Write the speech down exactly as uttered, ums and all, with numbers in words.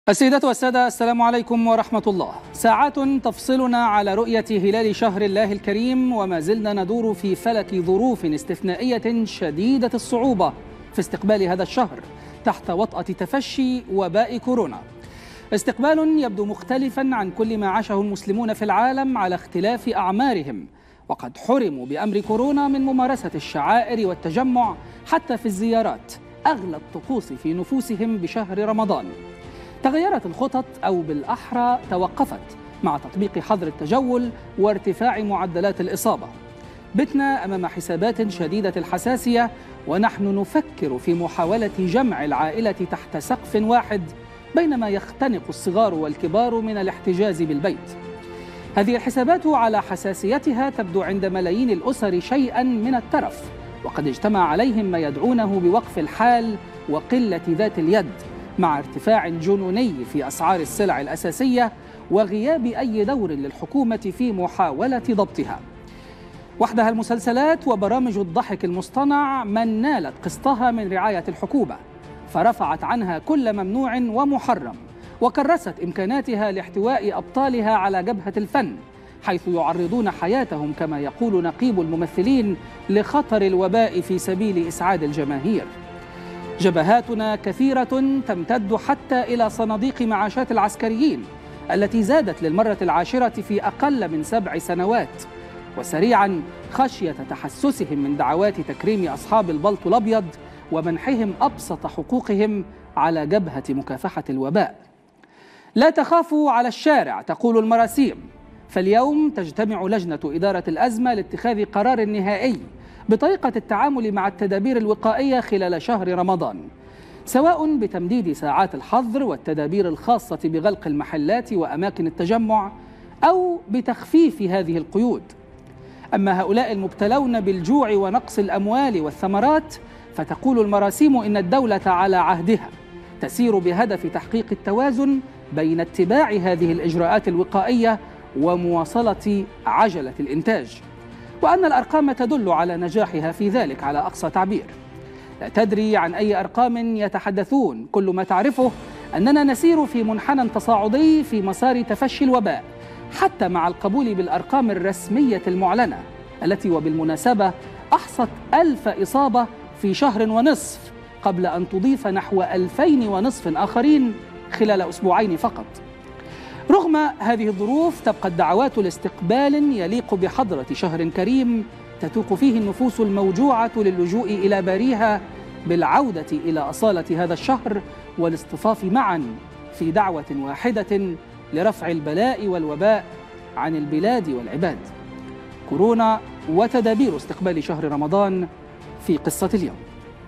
السيدات والسادة، السلام عليكم ورحمة الله. ساعات تفصلنا على رؤية هلال شهر الله الكريم، وما زلنا ندور في فلك ظروف استثنائية شديدة الصعوبة في استقبال هذا الشهر تحت وطأة تفشي وباء كورونا. استقبال يبدو مختلفا عن كل ما عاشه المسلمون في العالم على اختلاف أعمارهم، وقد حرموا بأمر كورونا من ممارسة الشعائر والتجمع حتى في الزيارات، أغلى الطقوس في نفوسهم بشهر رمضان. تغيرت الخطط، أو بالأحرى توقفت مع تطبيق حظر التجول وارتفاع معدلات الإصابة. بتنا أمام حسابات شديدة الحساسية، ونحن نفكر في محاولة جمع العائلة تحت سقف واحد بينما يختنق الصغار والكبار من الاحتجاز بالبيت. هذه الحسابات على حساسيتها تبدو عند ملايين الأسر شيئا من الترف، وقد اجتمع عليهم ما يدعونه بوقف الحال وقلة ذات اليد، مع ارتفاع جنوني في أسعار السلع الأساسية وغياب أي دور للحكومة في محاولة ضبطها. وحدها المسلسلات وبرامج الضحك المصطنع من نالت قسطها من رعاية الحكومة، فرفعت عنها كل ممنوع ومحرم، وكرست إمكاناتها لاحتواء أبطالها على جبهة الفن، حيث يعرضون حياتهم كما يقول نقيب الممثلين لخطر الوباء في سبيل إسعاد الجماهير. جبهاتنا كثيرة تمتد حتى إلى صناديق معاشات العسكريين التي زادت للمرة العاشرة في أقل من سبع سنوات، وسريعا خشية تحسسهم من دعوات تكريم أصحاب البلطو الأبيض ومنحهم أبسط حقوقهم على جبهة مكافحة الوباء. لا تخافوا على الشارع تقول المراسيم، فاليوم تجتمع لجنة إدارة الأزمة لاتخاذ قرار نهائي بطريقة التعامل مع التدابير الوقائية خلال شهر رمضان، سواء بتمديد ساعات الحظر والتدابير الخاصة بغلق المحلات وأماكن التجمع، أو بتخفيف هذه القيود. أما هؤلاء المبتلون بالجوع ونقص الأموال والثمرات، فتقول المراسيم إن الدولة على عهدها تسير بهدف تحقيق التوازن بين اتباع هذه الإجراءات الوقائية ومواصلة عجلة الإنتاج، وأن الأرقام تدل على نجاحها في ذلك على أقصى تعبير. لا تدري عن أي أرقام يتحدثون، كل ما تعرفه أننا نسير في منحنى تصاعدي في مسار تفشي الوباء، حتى مع القبول بالأرقام الرسمية المعلنة التي وبالمناسبة أحصت ألف إصابة في شهر ونصف، قبل أن تضيف نحو ألفين ونصف آخرين خلال أسبوعين فقط. رغم هذه الظروف تبقى الدعوات لاستقبال يليق بحضرة شهر كريم تتوق فيه النفوس الموجوعة للجوء إلى باريها بالعودة إلى أصالة هذا الشهر والاصطفاف معا في دعوة واحدة لرفع البلاء والوباء عن البلاد والعباد. كورونا وتدابير استقبال شهر رمضان في قصة اليوم.